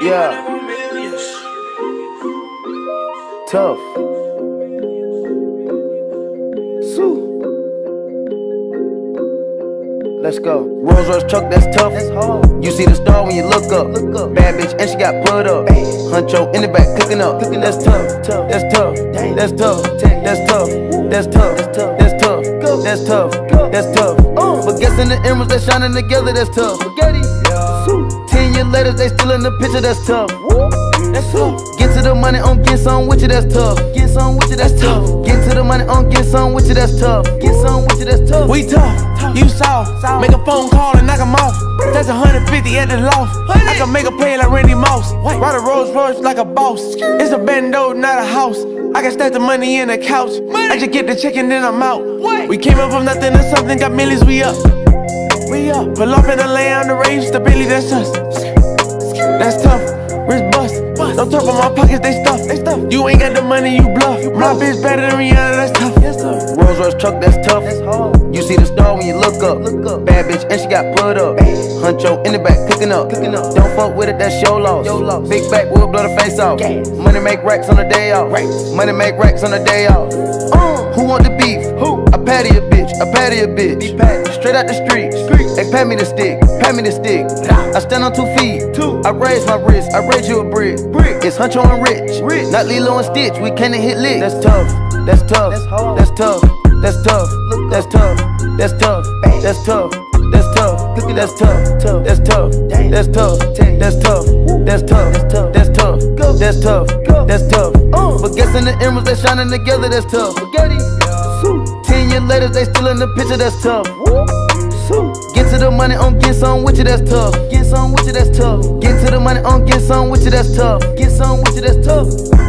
Yeah. Tuff. Sue. Let's go. Rolls-Royce truck, that's tough. You see the star when you look up. Bad bitch and she got put up. Huncho in the back cooking up. That's tough. That's tough. That's tough. That's tough. That's tough. That's tough. That's tough. That's tough. Baguettes in the emeralds, they shining together. That's tough. 10 years later, they still in the picture. That's tough. That's tough. Get to the money on get some with you. That's tough. Get some with you. That's tough. Get to the money on get some with you. That's tough. Get some with you. That's tough. We tough. You soft. Make a phone call and knock 'em off. That's 150 at the loft. I can make a play like Randy Moss. Ride a Rolls-Royce like a boss. It's a bando, not a house. I can stack the money in the couch. I just get the check and then I'm out. We came up from nothing to something, got millions, we up. We up. Pull off in the lane on the range, stability, that's us. That's tough. Wrist bust. Don't talk about my pockets, they stuff. You ain't got the money, you bluff. My bitch better than Rihanna, that's tough. Rolls-Royce truck, that's tough. You see the star when you look up. Bad bitch and she got put up. Huncho in the back cooking up. Don't fuck with it, that's your loss. Big back will blow the face off. Money make racks on the day off. Money make racks on the day off. Who want the beef? I patty a bitch, I patty a bitch. Straight out the street. They pat me the stick, pat me the stick. I stand on 2 feet. I raise my wrist, I raise you a brick. It's Huncho and Rich, not Lilo and Stitch. We can't hit licks. That's tough. That's tough. That's tough. That's tough. That's tough. That's tough. That's tough. That's tough. That's tough. That's tough. That's tough. That's tough. That's tough. That's tough. That's tough. That's tough. Baguettes in the emeralds, they shining together. That's tough. 10 years later, they still in the picture. That's tough. Get to the money on get some with you. That's tough. Get some with you. That's tough. Get to the money on get some with you. That's tough. Get some with you. That's tough.